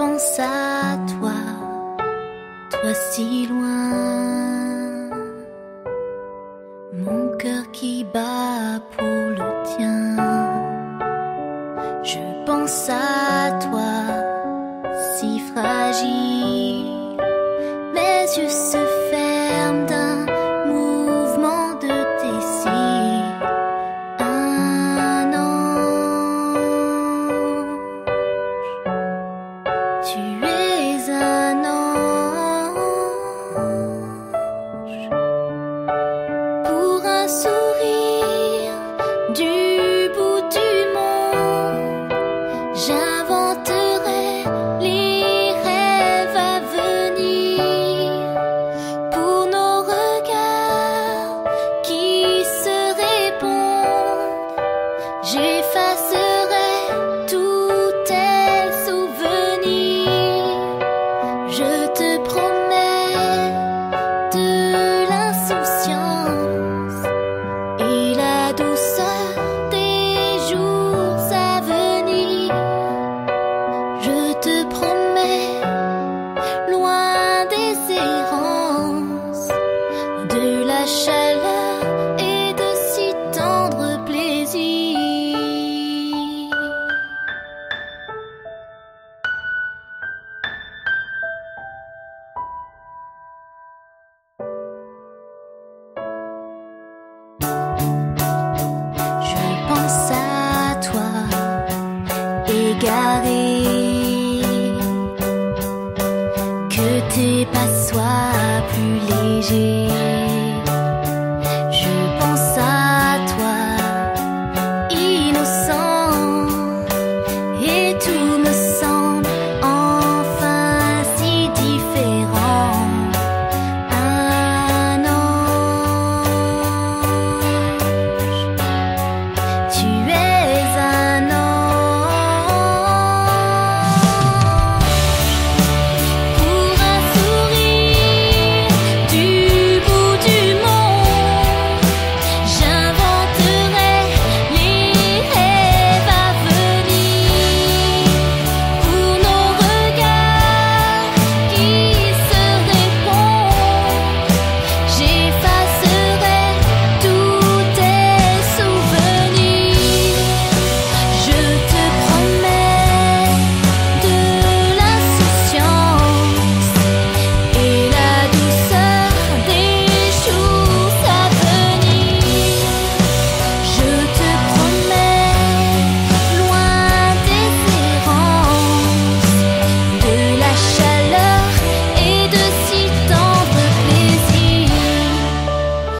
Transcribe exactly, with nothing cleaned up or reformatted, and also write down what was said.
pense à toi, toi si loin, mon cœur qui bat pour le tien. Je pense à toi, si fragile, mes yeux se ferment d'un mouvement de tes cils. Un ange, tu es un ange. Pour un sourire du bout du monde, j'inventerai les rêves à venir. Pour nos regards qui se répondent, j'effacerai tous tes souvenirs. Je te promets de l'insouciance et la douceur des jours à venir. Je te promets, loin des errances, de la chaleur et de si tendres plaisirs. Je pense à toi, égaré, que tes pas soient plus légers.